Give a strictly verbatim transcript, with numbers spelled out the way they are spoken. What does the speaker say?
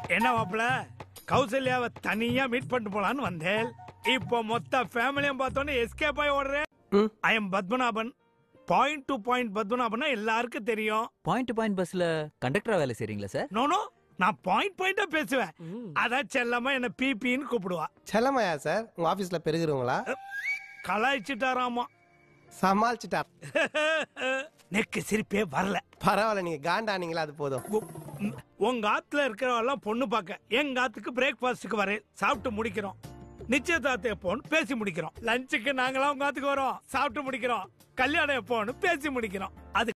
என்ன மாப்பிள கௌசல்யாவை தனியா மீட் பண்ணிட்டு போலான்னு வந்தேன். இப்போ மொத்த ஃபேமிலியும் பார்த்தோன்னே எஸ்கேப் ஆகி ஓடுறேன். I am Padmanabhan. Point to point பத்மநாபன்னா எல்லாருக்கும் தெரியும். பாயிண்ட் டு பாயிண்ட் பஸ்ல கண்டக்டரா வேலை செய்றீங்களா சார்? நோ நோ, நான் பாயிண்ட் பாயிண்டா பேசுவேன். அதான் செல்லமா என்ன பிபின்னு கூப்பிடுவா. செல்லமையா சார்? உங்க ஆபீஸ்ல பெருகிறவங்களா? கலாய்ச்சிட்டாராமா. சமாளிச்சுட்டார். நெக்கு சிரிப்பே வரல. பரவாயில்ல, நீங்க காண்டானீங்களா அது போதும். உங்க ஆத்துல இருக்கிறவெல்லாம் பொண்ணு பார்க்க எங்க ஆத்துக்கு பிரேக்ஃபாஸ்டுக்கு வரேன். சாப்பிட்டு முடிக்கிறோம். நிச்சயதார்த்தம் எப்போன்னு பேசி முடிக்கிறோம். லஞ்சுக்கு நாங்களாம் உங்க ஆத்துக்கு வரோம், சாப்பிட்டு முடிக்கிறோம். கல்யாணம் எப்போன்னு பேசி முடிக்கிறோம். அது